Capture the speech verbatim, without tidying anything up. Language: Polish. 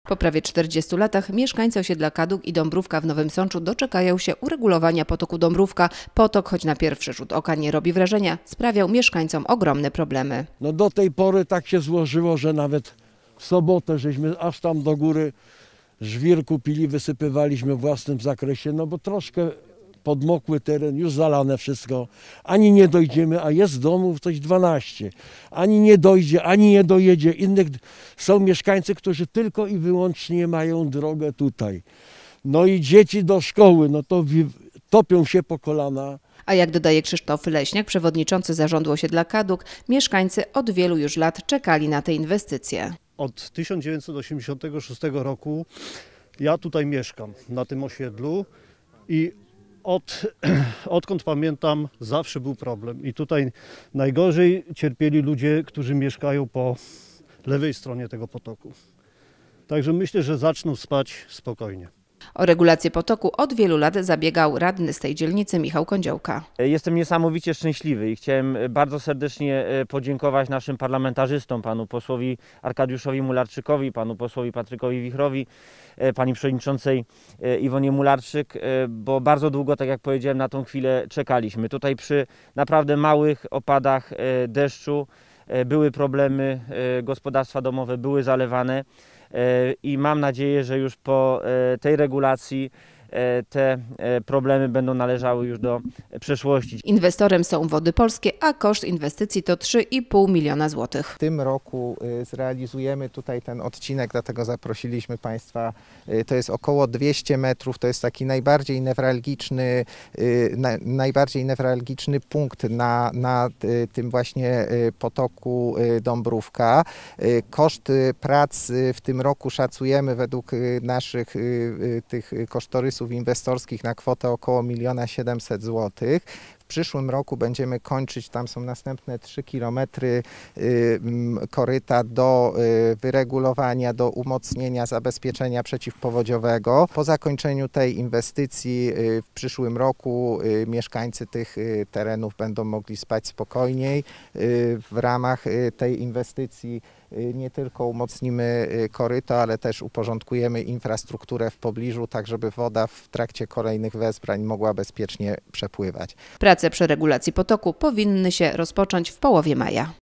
Po prawie czterdziestu latach mieszkańcy osiedla Kaduk i Dąbrówka w Nowym Sączu doczekają się uregulowania potoku Dąbrówka. Potok, choć na pierwszy rzut oka nie robi wrażenia, sprawiał mieszkańcom ogromne problemy. No do tej pory tak się złożyło, że nawet w sobotę żeśmy aż tam do góry żwir kupili, wysypywaliśmy w własnym zakresie, no bo troszkę podmokły teren, już zalane wszystko, ani nie dojdziemy, a jest domów coś dwanaście, ani nie dojdzie, ani nie dojedzie. Innych są mieszkańcy, którzy tylko i wyłącznie mają drogę tutaj. No i dzieci do szkoły, no to topią się po kolana. A jak dodaje Krzysztof Leśniak, przewodniczący zarządu osiedla Kaduk, mieszkańcy od wielu już lat czekali na te inwestycje. Od tysiąc dziewięćset osiemdziesiątego szóstego roku ja tutaj mieszkam, na tym osiedlu i Od, odkąd pamiętam, zawsze był problem i tutaj najgorzej cierpieli ludzie, którzy mieszkają po lewej stronie tego potoku. Także myślę, że zaczną spać spokojnie. O regulację potoku od wielu lat zabiegał radny z tej dzielnicy Michał Kądziołka. Jestem niesamowicie szczęśliwy i chciałem bardzo serdecznie podziękować naszym parlamentarzystom, panu posłowi Arkadiuszowi Mularczykowi, panu posłowi Patrykowi Wichrowi, pani przewodniczącej Iwonie Mularczyk, bo bardzo długo, tak jak powiedziałem, na tą chwilę czekaliśmy. Tutaj przy naprawdę małych opadach deszczu były problemy, gospodarstwa domowe były zalewane. I mam nadzieję, że już po tej regulacji te problemy będą należały już do przeszłości. Inwestorem są Wody Polskie, a koszt inwestycji to trzy i pół miliona złotych. W tym roku zrealizujemy tutaj ten odcinek, dlatego zaprosiliśmy Państwa. To jest około dwieście metrów, to jest taki najbardziej newralgiczny, najbardziej newralgiczny punkt na, na tym właśnie potoku Dąbrówka. Koszt prac w tym roku szacujemy według naszych tych kosztorysów inwestorskich na kwotę około miliona siedemset złotych. W przyszłym roku będziemy kończyć, tam są następne trzy kilometry koryta do wyregulowania, do umocnienia zabezpieczenia przeciwpowodziowego. Po zakończeniu tej inwestycji w przyszłym roku mieszkańcy tych terenów będą mogli spać spokojniej. W ramach tej inwestycji nie tylko umocnimy koryto, ale też uporządkujemy infrastrukturę w pobliżu, tak żeby woda w trakcie kolejnych wezbrań mogła bezpiecznie przepływać. Prace przy regulacji potoku powinny się rozpocząć w połowie maja.